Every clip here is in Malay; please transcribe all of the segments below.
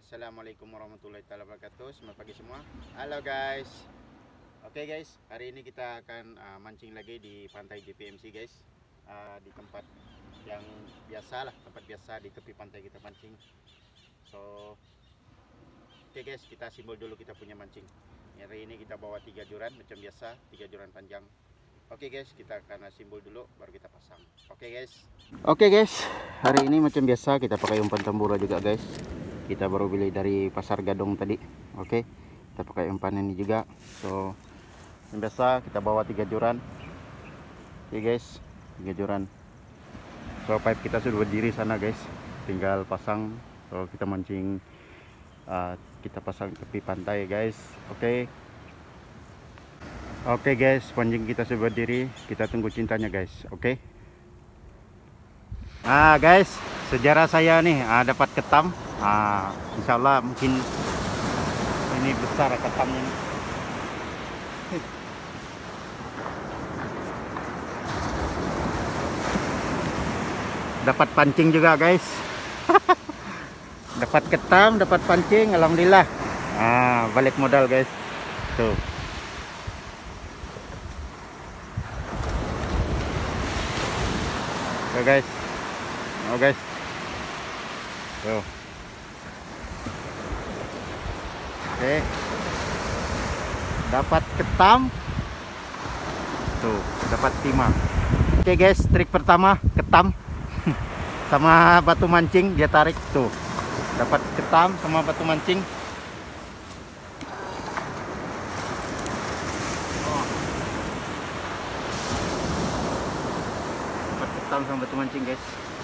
Assalamualaikum warahmatullahi wabarakatuh. Selamat pagi semua. Halo guys. Oke guys, hari ini kita akan mancing lagi di pantai JPMC guys. Di tempat yang biasa lah, tempat biasa di tepi pantai kita mancing. So, oke guys, kita simbol dulu kita punya mancing. Hari ini kita bawa 3 joran macam biasa, 3 joran panjang. Oke guys, kita akan simbol dulu baru kita pasang. Oke guys. Oke guys, hari ini macam biasa kita pakai umpan tambura juga guys. Kita baru beli dari pasar Gadong tadi. Oke, kita pakai umpan ini juga. So, yang biasa kita bawa 3 joran. Oke guys, 3 joran. So, pipe kita sudah berdiri sana guys. Tinggal pasang. So, kita mancing, kita pasang tepi pantai guys. Oke. Oke guys, pancing kita sudah berdiri. Kita tunggu cintanya guys. Oke. Guys, sejarah saya nih dapat ketam. Insya Allah mungkin ini besar ketamnya nih. Dapat pancing juga guys. Dapat ketam, dapat pancing, alhamdulillah. Balik modal guys. Tuh. Oke guys. Oh guys. Tuh. Oke. Dapat ketam. Tuh, dapat timah. Oke guys, trik pertama ketam sama batu mancing, dia tarik tuh. Dapat ketam sama batu mancing. Dapat ketam sama batu mancing guys.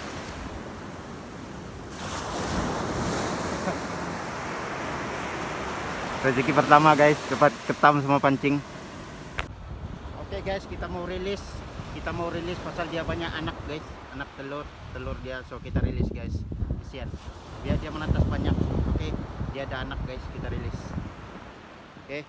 Rezeki pertama guys, dapat ketam sama pancing. Oke guys, kita mau rilis pasal dia banyak anak guys, anak telur dia, so kita rilis guys. Kesian, biar dia menetas banyak. Oke, dia ada anak guys, kita rilis. Oke.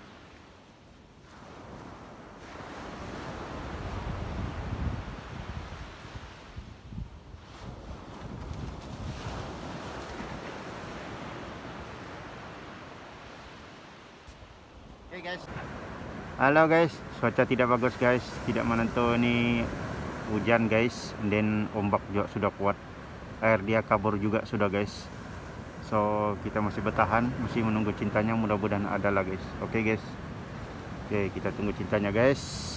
Oke guys. Halo guys, cuaca tidak bagus guys, tidak menentu, ini hujan guys, dan ombak juga sudah kuat, air dia kabur juga sudah guys. So kita masih bertahan, masih menunggu cintanya, mudah-mudahan ada lah guys. Oke guys, oke kita tunggu cintanya guys.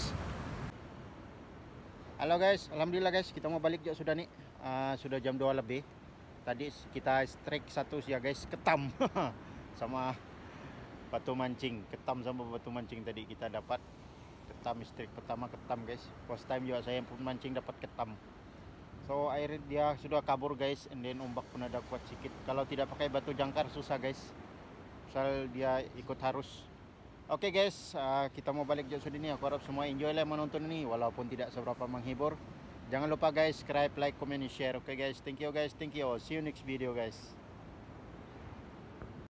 Halo guys, alhamdulillah guys, kita mau balik juga sudah nih. Sudah jam 2 lebih. Tadi kita strike satu ya guys, ketam sama batu mancing, ketam sama batu mancing tadi kita dapat ketam. Strike pertama ketam guys, first time juga saya pun mancing dapat ketam. So air dia sudah kabur guys, and then ombak pun ada kuat sedikit. Kalau tidak pakai batu jangkar susah guys, soal dia ikut harus. Oke guys, kita mau balik juga sudah ini. Aku harap semua enjoy lah menonton ini, walaupun tidak seberapa menghibur. Jangan lupa guys, subscribe, like, comment, and share. Oke guys, thank you guys, thank you. See you next video guys.